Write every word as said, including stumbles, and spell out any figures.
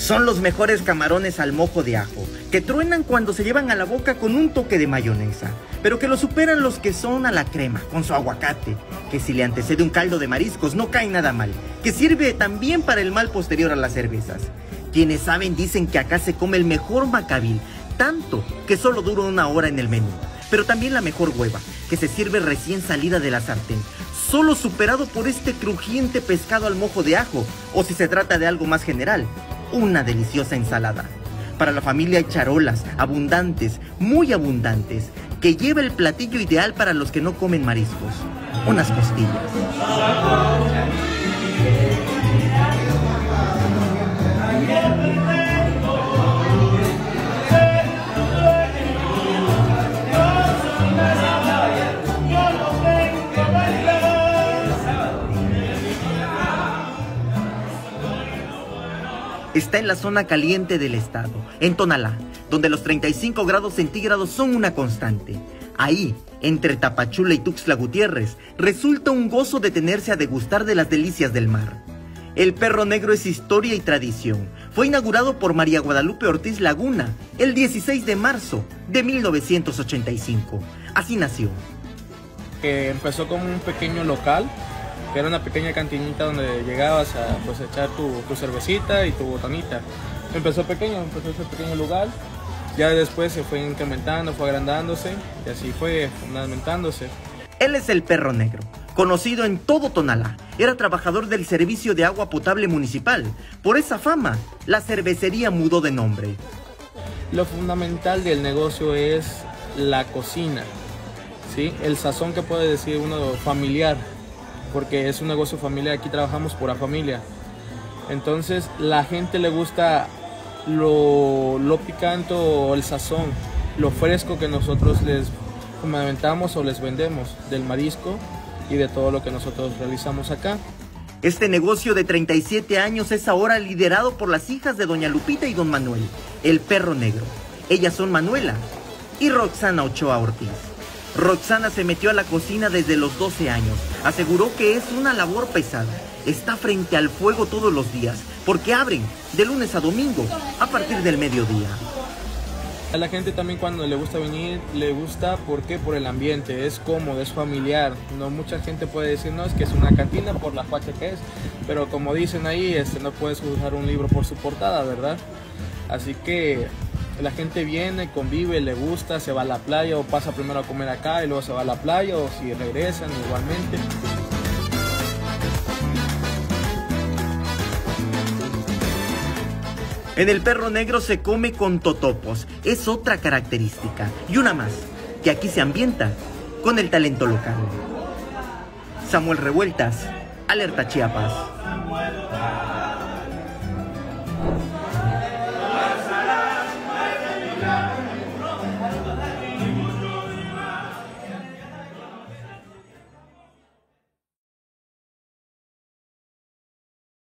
Son los mejores camarones al mojo de ajo, que truenan cuando se llevan a la boca con un toque de mayonesa, pero que lo superan los que son a la crema, con su aguacate, que si le antecede un caldo de mariscos no cae nada mal, que sirve también para el mal posterior a las cervezas. Quienes saben dicen que acá se come el mejor macabil, tanto que solo dura una hora en el menú, pero también la mejor hueva, que se sirve recién salida de la sartén, solo superado por este crujiente pescado al mojo de ajo, o si se trata de algo más general, una deliciosa ensalada. Para la familia hay charolas, abundantes, muy abundantes, que lleva el platillo ideal para los que no comen mariscos, unas costillas. Está en la zona caliente del estado, en Tonalá, donde los treinta y cinco grados centígrados son una constante. Ahí, entre Tapachula y Tuxtla Gutiérrez, resulta un gozo detenerse a degustar de las delicias del mar. El Perro Negro es historia y tradición. Fue inaugurado por María Guadalupe Ortiz Laguna el dieciséis de marzo de mil novecientos ochenta y cinco. Así nació. Que empezó como un pequeño local, que era una pequeña cantinita donde llegabas a pues, echar tu, tu cervecita y tu botanita. Empezó pequeño, empezó ese pequeño lugar, ya después se fue incrementando, fue agrandándose y así fue fundamentándose. Él es el Perro Negro, conocido en todo Tonalá. Era trabajador del servicio de agua potable municipal. Por esa fama, la cervecería mudó de nombre. Lo fundamental del negocio es la cocina, ¿sí? El sazón que puede decir uno familiar, porque es un negocio familiar, aquí trabajamos por la familia. Entonces la gente le gusta lo, lo picante o el sazón, lo fresco que nosotros les fundamentamos o les vendemos del marisco y de todo lo que nosotros realizamos acá. Este negocio de treinta y siete años es ahora liderado por las hijas de doña Lupita y don Manuel, el Perro Negro. Ellas son Manuela y Roxana Ochoa Ortiz. Roxana se metió a la cocina desde los doce años. Aseguró que es una labor pesada. Está frente al fuego todos los días, porque abren de lunes a domingo a partir del mediodía. A la gente también cuando le gusta venir, le gusta porque por el ambiente, es cómodo, es familiar. No mucha gente puede decir, no, es que es una cantina por la facha que es, pero como dicen ahí, este, no puedes juzgar un libro por su portada, ¿verdad? Así que la gente viene, convive, le gusta, se va a la playa o pasa primero a comer acá y luego se va a la playa o si regresan igualmente. En el Perro Negro se come con totopos, es otra característica. Y una más, que aquí se ambienta con el talento local. Samuel Revueltas, Alerta Chiapas.